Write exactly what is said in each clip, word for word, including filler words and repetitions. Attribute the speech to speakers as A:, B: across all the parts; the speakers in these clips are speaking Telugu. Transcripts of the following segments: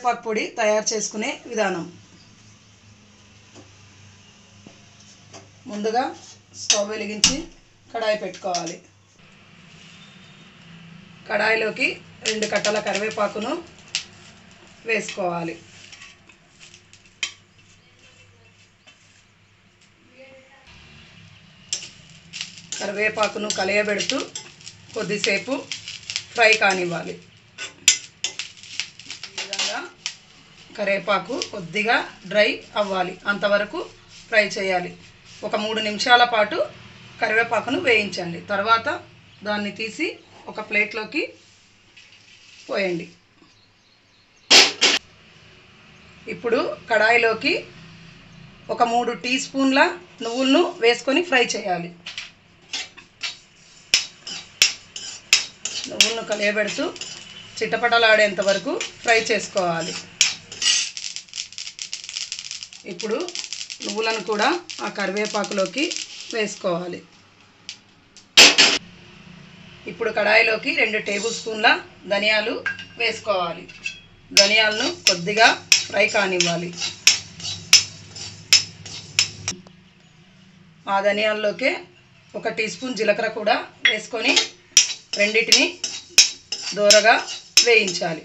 A: కరివేపాకు పొడి తయారు చేసుకునే విధానం. ముందుగా స్టవ్ వెలిగించి కడాయి పెట్టుకోవాలి. కడాయిలోకి రెండు కట్టల కరివేపాకును వేసుకోవాలి. కరివేపాకును కలయబెడుతూ కొద్దిసేపు ఫ్రై కానివ్వాలి. ఈ విధంగా కరివేపాకు కొద్దిగా డ్రై అవ్వాలి, అంతవరకు ఫ్రై చేయాలి. ఒక మూడు నిమిషాల పాటు కరివేపాకును వేయించండి. తర్వాత దాన్ని తీసి ఒక ప్లేట్లోకి పోయండి. ఇప్పుడు కడాయిలోకి ఒక మూడు టీ స్పూన్ల నువ్వులను వేసుకొని ఫ్రై చేయాలి. నువ్వులను కలియబెడుతూ చిట్టపటలాడేంత వరకు ఫ్రై చేసుకోవాలి. ఇప్పుడు నువ్వులను కూడా ఆ కరివేపాకులోకి వేసుకోవాలి. ఇప్పుడు కడాయిలోకి రెండు టేబుల్ స్పూన్ల ధనియాలు వేసుకోవాలి. ధనియాలను కొద్దిగా ఫ్రై కానివ్వాలి. ఆ ధనియాల్లోకే ఒక టీ స్పూన్ జీలకర్ర కూడా వేసుకొని రెండింటిని దోరగా వేయించాలి.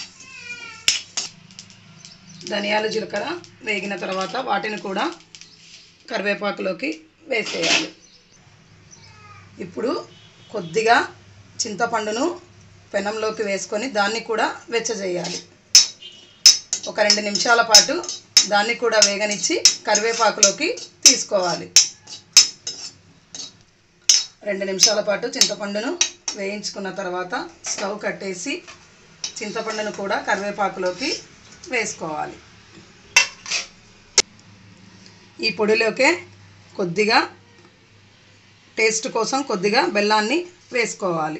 A: ధనియాలు జీలకర్ర వేగిన తర్వాత వాటిని కూడా కరివేపాకులోకి వేసేయాలి. ఇప్పుడు కొద్దిగా చింతపండును పెనంలోకి వేసుకొని దాన్ని కూడా వెచ్చజేయాలి. ఒక రెండు నిమిషాల పాటు దాన్ని కూడా వేగనిచ్చి కరివేపాకులోకి తీసుకోవాలి. రెండు నిమిషాల పాటు చింతపండును వేయించుకున్న తర్వాత స్టవ్ కట్టేసి చింతపండును కూడా కరివేపాకులోకి వేసుకోవాలి. ఈ పొడిలోకే కొద్దిగా టేస్ట్ కోసం కొద్దిగా బెల్లాన్ని వేసుకోవాలి.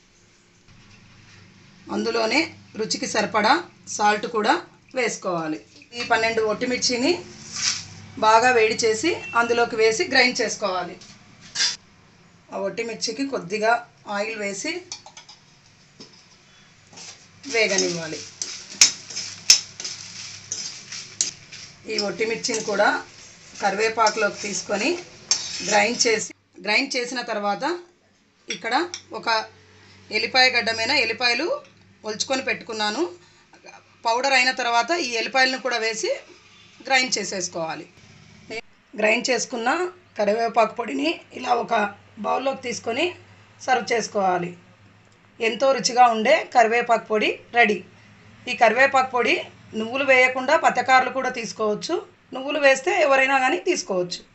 A: అందులోనే రుచికి సరిపడా సాల్ట్ కూడా వేసుకోవాలి. ఈ పన్నెండు ఒట్టిమిర్చిని బాగా వేడి చేసి అందులోకి వేసి గ్రైండ్ చేసుకోవాలి. ఆ ఒట్టిమిర్చికి కొద్దిగా ఆయిల్ వేసి వేగనివ్వాలి. ఈ ఒట్టిమిర్చిని కూడా కరివేపాకులోకి తీసుకొని గ్రైండ్ చేసి గ్రైండ్ చేసిన తర్వాత ఇక్కడ ఒక ఎల్లిపాయ గడ్డమైన ఎల్లిపాయలు ఒలుచుకొని పెట్టుకున్నాను. పౌడర్ అయిన తర్వాత ఈ ఎల్లిపాయలను కూడా వేసి గ్రైండ్ చేసేసుకోవాలి. గ్రైండ్ చేసుకున్న కరివేపాకు పొడిని ఇలా ఒక బౌల్లోకి తీసుకొని సర్వ్ చేసుకోవాలి. ఎంతో రుచిగా ఉండే కరివేపాకు పొడి రెడీ. ఈ కరివేపాకు పొడి నువ్వులు వేయకుండా పచ్చకారలు కూడా తీసుకోవచ్చు. నువ్వులు వేస్తే ఎవరైనా కానీ తీసుకోవచ్చు.